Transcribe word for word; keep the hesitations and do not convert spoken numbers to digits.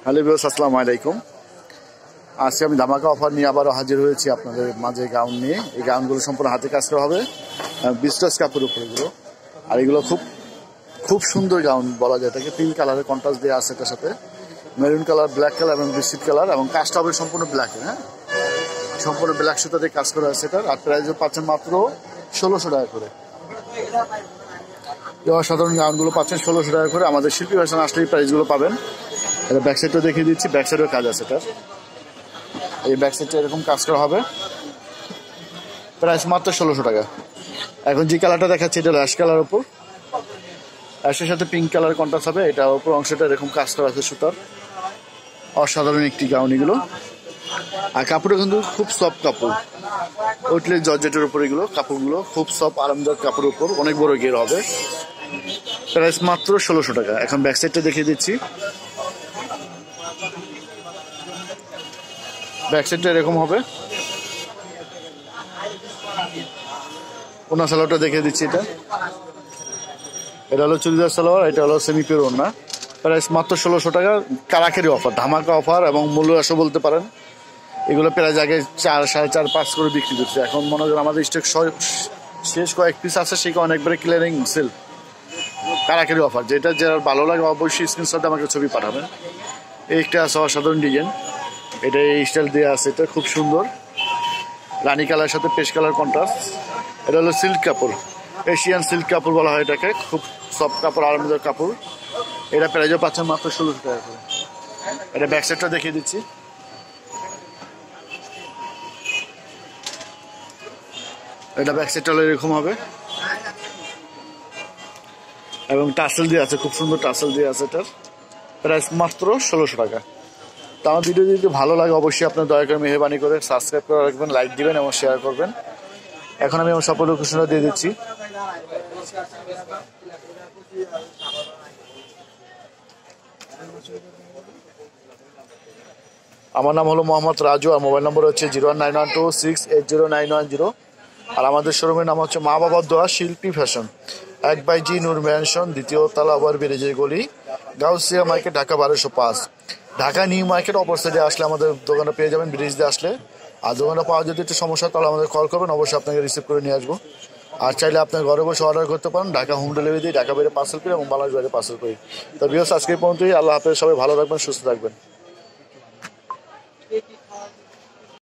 Hello viewers, আসসালামু আলাইকুম। আজকে আমি ধামাকা অফার নিয়ে আবারও হাজির হয়েছি আপনাদের মাঝে গাউন নিয়ে। এই গাউনগুলো সম্পূর্ণ হাতে কাজ করা হবে, বিস্টাস কাপড়ের উপর এগুলো। আর এগুলো খুব খুব সুন্দর গাউন বলা যায় এটাকে। তিন কালারের কন্ট্রাস্ট দেওয়া আছে এটার সাথে, মেরুন কালার, ব্ল্যাক কালার এবং বিস্কিট কালার, এবং কাজটা হবে সম্পূর্ণ ব্ল্যাক। হ্যাঁ, সম্পূর্ণ ব্ল্যাক সুতা দিয়ে কাজ করা আছে এটার। আর প্রাইস পাচ্ছেন মাত্র ষোলোশো টাকা করে। সাধারণ গাউনগুলো পাচ্ছেন ষোলোশো টাকা করে। আমাদের শিল্পী ফ্যাশন আসলে এই প্রাইসগুলো পাবেন। এটা ব্যাক সাইডটা দেখিয়ে দিচ্ছি, ব্যাক সাইডের কাজ আছে এটার। এই ব্যাক সাইডটা এরকম কাজ করা হবে, প্রাইস মাত্র ষোলোশো টাকা। এখন যে কালারটা দেখাচ্ছি এটা র্যাশ কালার উপর, অ্যাশের সাথে পিঙ্ক কালার কন্ট্রাস্ট হবে। এটা উপর অংশটা এরকম কাজ করা আছে সুতার। অসাধারণ একটি গাউন এগুলো। আর কাপড়টা কিন্তু খুব সফট কাপড়, ওটলে জর্জেটের উপর এগুলো। কাপড়গুলো খুব সফট আরামদায়ক কাপড়ের উপর, অনেক বড় ঘের হবে। প্রাইস মাত্র ষোলোশো টাকা। এখন ব্যাক সাইডটা দেখিয়ে দিচ্ছি, ব্যাক সাইডটা এরকম হবে। ওনা সালোয়ারটা দেখিয়ে দিচ্ছি, এটা এটা হলো চুড়িদার সালোয়ার, এটা হলো সেমি পিওর ওনা। প্রাইস মাত্র ষোলোশো টাকা। কারাকারি অফার, ধামাকা অফার এবং মূল্য রাশও বলতে পারেন। এগুলো প্রায় জায়গায় চার সাড়ে চার পাঁচ করে বিক্রি করছে। এখন মনে করেন আমাদের স্টক শেষ কয়েক পিস আছে, সেখানে অনেকবারে ক্লিয়ারিং সেল। কারাকারি অফার, যেটা যার ভালো লাগে অবশ্যই স্ক্রিনশট আমাকে ছবি পাঠাবেন। এইটা আছে অসাধারণ ডিজাইন, এটা এই স্টাইল দেওয়া আছে। এটা খুব সুন্দর, রানী কালারের সাথে পেস্ট কালার কন্ট্রাস্ট। এটা হলো সিল্ক কাপড়, এশিয়ান সিল্ক কাপড় বলা হয় এটাকে। খুব সফট কাপড়, আরামদায়ক কাপড়। এটা প্রাইজও পাচ্ছেন মাত্র ষোলোশো টাকা করে। এটা ব্যাক সাইডটা দেখিয়ে দিচ্ছি, এটা ব্যাক সাইডটা হলো এরকম হবে, এবং টাসেল দিয়ে আছে, খুব সুন্দর টাসেল দিয়ে আছে। এটার প্রাইস মাত্র ষোলোশো টাকা। তো আমার ভিডিও যদি ভালো লাগে অবশ্যই আপনার দয়া করে মেহরবানি করে সাবস্ক্রাইব করে রাখবেন, লাইক দিবেন এবং শেয়ার করবেন। এখন আমি আমার সকল লোকেশনটা দিয়ে দিচ্ছি। আমার নাম হলো মোহাম্মদ রাজু, আর মোবাইল নম্বর হচ্ছে zero one nine one two six eight zero nine one zero. আর আমাদের শোরুমের নাম হচ্ছে মা বাবার দোয়া শিল্পী ফ্যাশন, এক বাই জি নূর ম্যানশন, দ্বিতীয় তলা, আবার বেরিজের গলি, গাউসিয়া মার্কেট, ঢাকা বারোশো পাঁচ। ঢাকা নিউ মার্কেট অপর সাইডে আসলে আমাদের দোকানটা পেয়ে যাবেন, ব্রিজ দিয়ে আসলে। আর দোকানটা পাওয়া যদি একটু সমস্যা, তাহলে আমাদের কল করবেন, অবশ্যই আপনাকে রিসিভ করে নিয়ে আসবো। আর চাইলে আপনার ঘরে বসে অর্ডার করতে পারেন। ঢাকা হোম ডেলিভারি দিই, ঢাকা বাইরে পার্সেল করি এবং বাংলাদেশ বাইরে পার্সেল করি। তো ভিউয়ার্স, আজকে পর্যন্তই। আল্লাহ হাফেজ, সবাই ভালো রাখবেন, সুস্থ থাকবেন।